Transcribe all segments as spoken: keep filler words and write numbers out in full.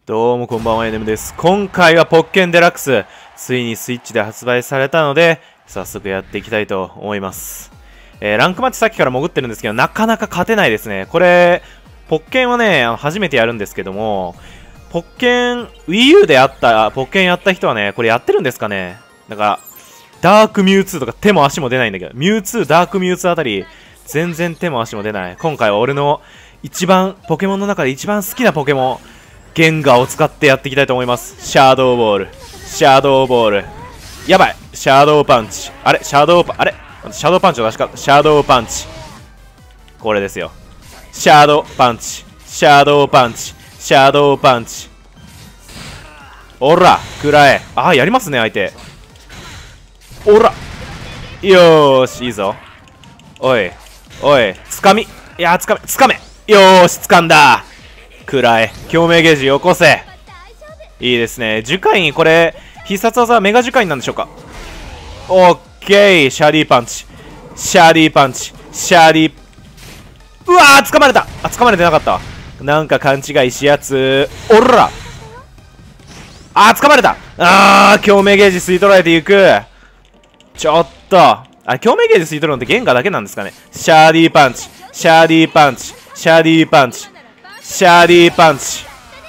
どうもこんばんは、エヌエム です。今回はポッケンデラックス、ついにスイッチで発売されたので、早速やっていきたいと思います。えー、ランクマッチさっきから潜ってるんですけど、なかなか勝てないですね。これ、ポッケンはね、あの初めてやるんですけども、ポッケン、WiiU であった、ポッケンやった人はね、これやってるんですかね。なんか、ダークミュウツーとか手も足も出ないんだけど、ミュウツー、ダークミュウツーあたり、全然手も足も出ない。今回は俺の一番、ポケモンの中で一番好きなポケモン、ゲンガーを使ってやっていきたいと思います。シャドーボール。シャドーボール。やばい。シャドーパンチ。あれシャドーパン、あれシャドーパンチを出しかった。シャドーパンチ。これですよ。シャドーパンチ。シャドーパンチ。シャドーパンチ。おら食らえ。ああ、やりますね、相手。おらよーし、いいぞ。おい。おい。つかみ。いやー、つかめ。つかめ。よーし、つかんだ。くらえ。共鳴ゲージよこせ。いいですね。樹海、これ必殺技はメガ樹海なんでしょうか。オッケー。シャディパンチ。シャディパンチ。シャディ。うわー、掴まれた。あ、掴まれてなかった。なんか勘違いしやつ。おらあー、掴まれた。あー、共鳴ゲージ吸い取られていく。ちょっとあ、共鳴ゲージ吸い取るのってゲンガーだけなんですかね。シャディパンチ。シャディパンチ。シャディパンチ。シャディパンチ。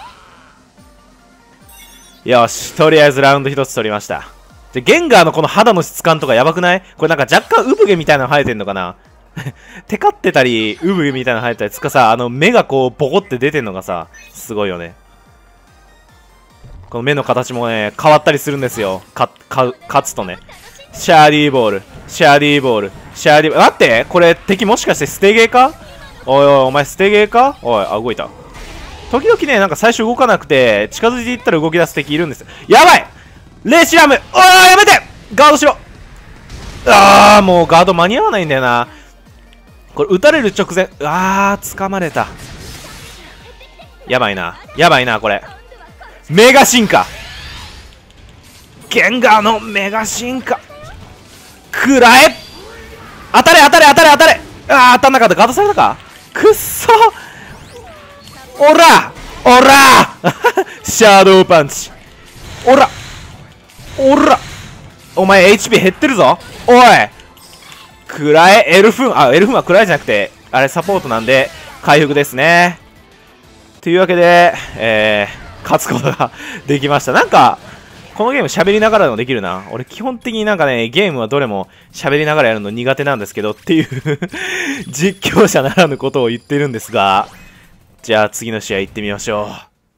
よし、とりあえずラウンド一つ取りました。で、ゲンガーのこの肌の質感とかやばくない？これなんか若干産毛みたいなの生えてんのかなテカってたり、産毛みたいなの生えてたり、つかさ、あの目がこうボコって出てんのがさ、すごいよね。この目の形もね、変わったりするんですよ。か、か、勝つとね。シャディボール、シャディボール、シャディボール。待って、これ敵もしかして捨てゲーか？おいおい、お前捨てゲーか？おい、あ、動いた。時々ね、なんか最初動かなくて、近づいていったら動き出す敵いるんですよ。やばい！レイシラム！おー、やめて！ガードしろ！あー、もうガード間に合わないんだよな。これ、撃たれる直前、あー、掴まれた。やばいな。やばいな、これ。メガ進化！ゲンガーのメガ進化！くらえ！当たれ当たれ当たれ当たれ！あー、当たんなかった。ガードされたか？くっそ！おらおらシャドーパンチ。おらおらお前 エイチピー 減ってるぞ。おいくらえ。エルフン、あ、エルフンはくらえじゃなくて、あれサポートなんで回復ですね。というわけで、えー、勝つことができました。なんかこのゲーム喋りながらでもできるな。俺基本的になんかね、ゲームはどれも喋りながらやるの苦手なんですけどっていう実況者ならぬことを言ってるんですが、じゃあ次の試合行ってみましょう。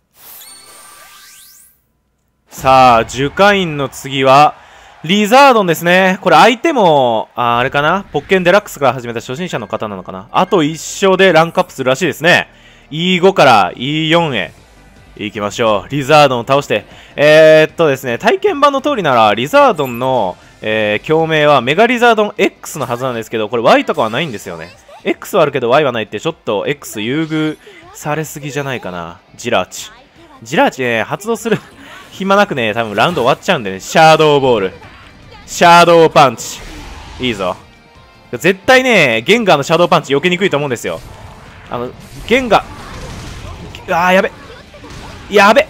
さあ、樹海院の次はリザードンですね。これ相手も、あ、あれかな、ポッケンデラックスから始めた初心者の方なのかな。あといっ勝でランクアップするらしいですね。イーファイブ から イーフォー へ行きましょう。リザードンを倒して。えー、っとですね、体験版の通りなら、リザードンの、えー、共鳴はメガリザードン X のはずなんですけど、これ Y とかはないんですよね。X はあるけど Y はないって、ちょっと X 優遇されすぎじゃないかな。ジラーチ。ジラーチね、発動する暇なくね、多分ラウンド終わっちゃうんでね。シャドーボール。シャドーパンチ。いいぞ。絶対ね、ゲンガーのシャドーパンチ避けにくいと思うんですよ。あの、ゲンガー、あー、やべ。やべ。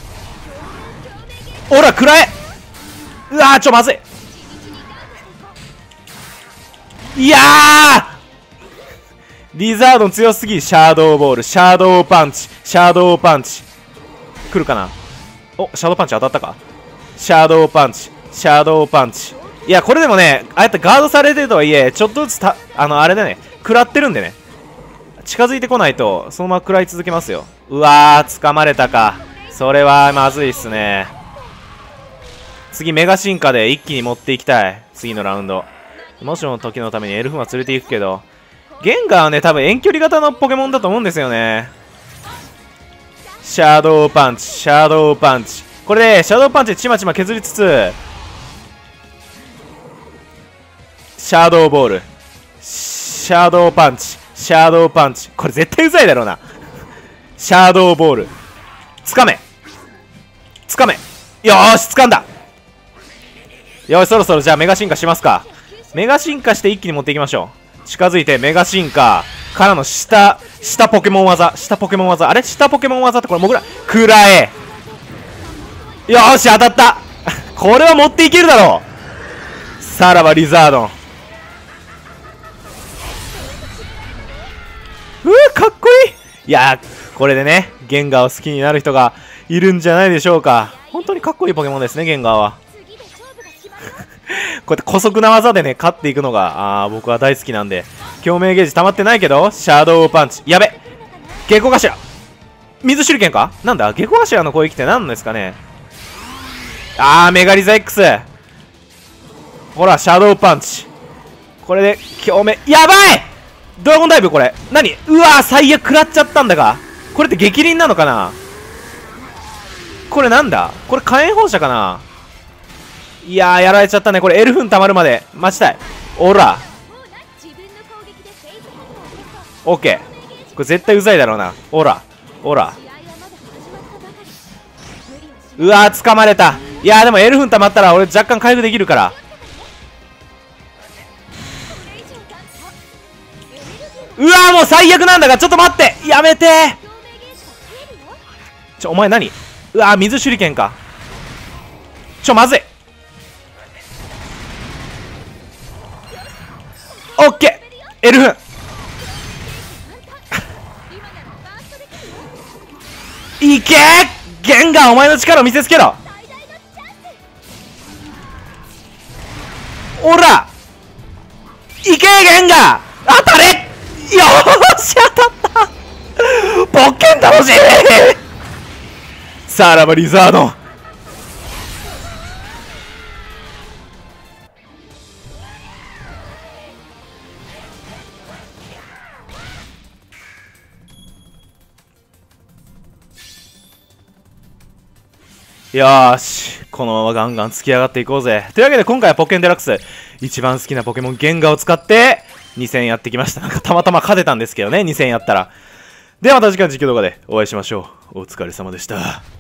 おら、食らえ。うわー、ちょ、まずい。いやーリザードン強すぎ。シャドーボール、シャドーパンチ、シャドーパンチ。来るかな。お、シャドーパンチ当たったか。シャドーパンチ、シャドーパンチ。いや、これでもね、ああやってガードされてるとはいえ、ちょっとずつた、あの、あれだね、食らってるんでね。近づいてこないと、そのまま食らい続けますよ。うわー、掴まれたか。それはまずいっすね。次、メガ進化で一気に持っていきたい。次のラウンド。もしもの時のためにエルフンは連れていくけど、ゲンガーはね、多分遠距離型のポケモンだと思うんですよね。シャドーパンチ、シャドーパンチ。これで、シャドーパンチでちまちま削りつつ、シャドーボール。シャドーパンチ。シャドーパンチ。これ絶対うざいだろうな。シャドーボール。つかめ。つかめ。よーし、つかんだ。よし、そろそろじゃあメガ進化しますか。メガ進化して一気に持っていきましょう。近づいてメガ進化からの下、下ポケモン技、下ポケモン技、あれ下ポケモン技ってこれもぐら、くらえ。よーし、当たったこれは持っていけるだろう。さらばリザードン。うー、かっこいい。いやー、これでね、ゲンガーを好きになる人がいるんじゃないでしょうか。本当にかっこいいポケモンですね、ゲンガーは。こうやって姑息な技でね、勝っていくのが、あー、僕は大好きなんで。共鳴ゲージ溜まってないけど、シャドウパンチ。やべゲコ頭。水手裏剣かなんだゲコ頭の攻撃って何ですかね。あー、メガリザ X。ほら、シャドウパンチ。これで、共鳴、やばいドラゴンダイブこれ。何うわー、最悪食らっちゃったんだが。これって激鱗なのかな。これなんだこれ火炎放射かな。いやー、やられちゃったね。これエルフン溜まるまで待ちたい。おら。オッケー。これ絶対うざいだろうな。おら。おら。うわー、掴まれた。いやー、でもエルフン溜まったら俺若干回復できるから。うわー、もう最悪なんだが、ちょっと待ってやめてー。ちょ、お前何うわー、水手裏剣か。ちょ、まずい。オッケーエルフンいけーゲンガー、お前の力を見せつけろ。おらいけーゲンガー当たれ。よーし当たったポッケン楽しいさらばリザードン。よーし、このままガンガン突き上がっていこうぜ。というわけで今回はポケンデラックス、一番好きなポケモンゲンガーを使ってに戦やってきました。なんかたまたま勝てたんですけどね、に戦やったら。ではまた次回の実況動画でお会いしましょう。お疲れ様でした。